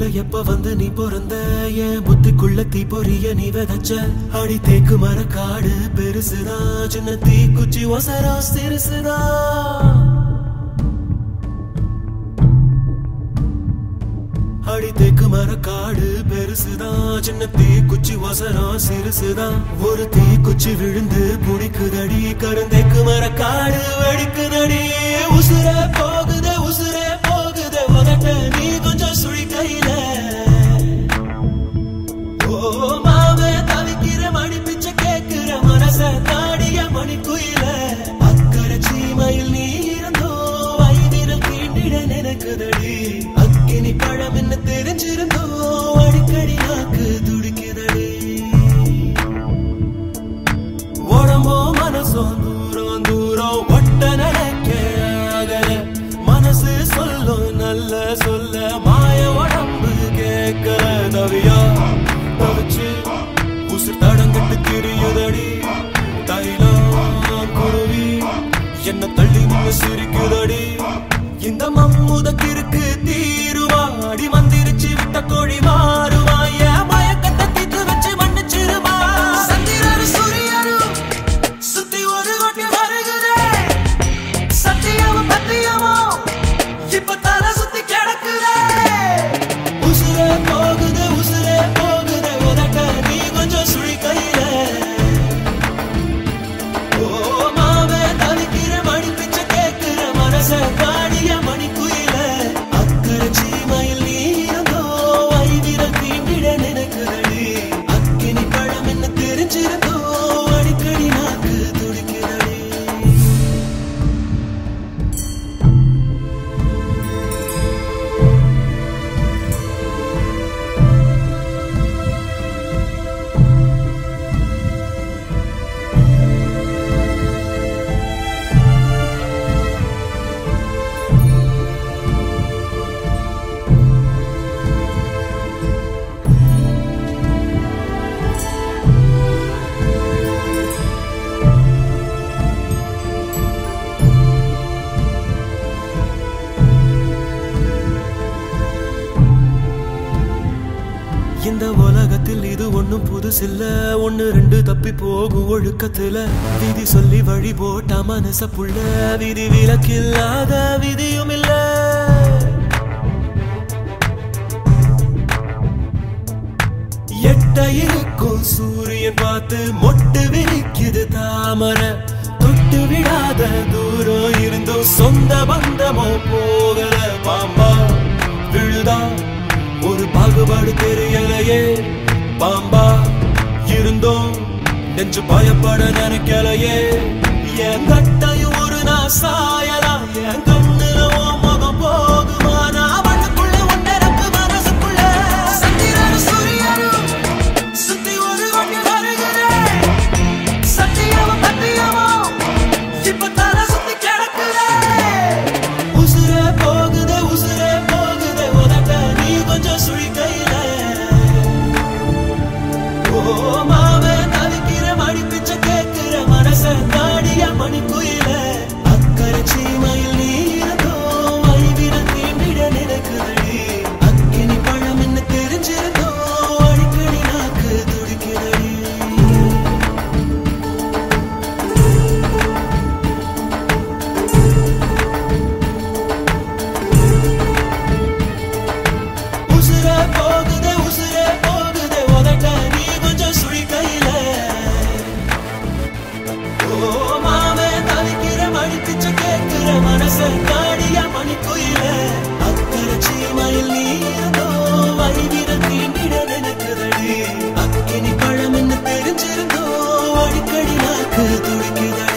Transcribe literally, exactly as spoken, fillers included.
எப்ப வந்து நீ பிறந்த என் புத்திக்குள்ள தீ பொரிய நீ விதைச்ச அடி தேக்கு மர காடு பெருசுதா சின்ன தீ குச்சி ஒசரா சிறுசுதா அடி தேக்கு மர காடு பெருசுதா சின்ன தீ குச்சி ஒசரா சிறுசுதா ஒரு தீ குச்சி விழுந்து புடிக்குதடி கருந்தேக்கு மர காடு வெடிக்குதடி உசுர போகுதே உசுரே போகுதே உதட்ட நீ கொஞ்சம் சுழி கையில ஓ மாவே தவிக்கிற மணி பிச்சை கேட்கிற மனச தாடிய மணி குயில அக்கறை சீமையில் நீ இருந்தோ வயதில் தீண்டிட நினைக்குதடி அக்கினி பழம் என்ன தெரிஞ்சிருந்தோ அடிக்கடி நாக்கு துடிக்குதடி உடம்போ மனசோ தூரம் தூரம் ஒட்ட நடக்க அகல மனசு சொல்லும் நல்ல சொல்ல மாய உடம்பு கேட்கல தவியா தவிச்சு உசுர் தடங்கட்டு திரியுதடி தைலம் குருவி என்ன தள்ளி முன்ன சிரிக்குதடி இந்த மம்முதக்கிருக்கு தீருவா அடி மந்திரிச்சு விட்ட கோழி மாறுவா ஏன் மயக்கத்தை தீத்து வச்சு மன்னிச்சிருவா சந்திரரு சூரியரும் சுத்தி ஒரு கொட்டி வருகுதே சத்தியமும் பத்தியமும் இப்ப தலை சுத்தி கிடக்குதே உசுரே போகுது உசுரே போகுதே உதட்ட நீ கொஞ்சம் சுழி கையில ஓ மாவே தவிக்கிற மணி பிச்சை கேட்கிற மனச காடிய மணி குயில அக்கறை சீமையில் நீ இருந்தோ ஐவிரல் தீண்டிட நினைக்குதடி அக்கினி பழம் என்ன தெரிஞ்சிருந்தோ அடிக்கடி நாக்கு துடிக்குதடி இந்த உலகத்தில் இது ஒண்ணும் புதுசில்ல ஒண்ணு ரெண்டு தப்பி போகும் ஒழுக்கத்துல விதி சொல்லி வழி போட்ட மனச புள்ள விதி விலக்கில்லாத விதியும் இல்ல எட்ட இருக்கும் சூரியன் பார்த்து மொட்டு விரிக்குது தாமரை தொட்டு விடாத தூரம் இருந்தும் சொந்த பந்தமோ போகல பாம்பா விழுதா ஒரு பாகுபாடு தெரியலையே பாம்பா இருந்தோம் நெஞ்சு பயப்பட நினைக்கலையே என் கட்டையும் ஒரு நான் சாயலாம் என் கண்ணுல முகம் போகுமா நான் மண்ணுக்குள்ள ஒன்னரப்பு மனசுக்குள்ள சந்திரனும் சூரியனும் சுத்தி ஒரு கொட்டி வருகிறே சத்தியமும் பத்தியமும் இப்ப தலை சுத்தி கிடக்குதே உசுரே போகுதே உசுரே போகுதே உதட்ட நீ கொஞ்சம் சுழி கையில ஓ மாவே தவிக்கிற மணி பிச்சை கேட்கிற மனச தாடிய மணி குயில அக்கறை சீமையில் நீ இருந்தோ ஐவிரல் தீண்டிட நினைக்குதடி அக்கினி பழம் என்ன தெரிஞ்சிருந்தோ அடிக்கடி நாக்கு துடிக்குதடி உசுரே போகுதே உசுரே போகுதே உதட்ட நீ கொஞ்சம் சுழி கையில ஓ மாவே தவிக்கிற மணி பிச்சை கேட்கிற மனச தாடிய மணி குயில அக்கறை சீமையில் நீ இருந்தோ ஐவிரல் தீண்டிட நினைக்குதடி அக்கினி பழம் என்ன தெரிஞ்சிருந்தோ அடிக்கடி நாக்கு துடிக்குதடி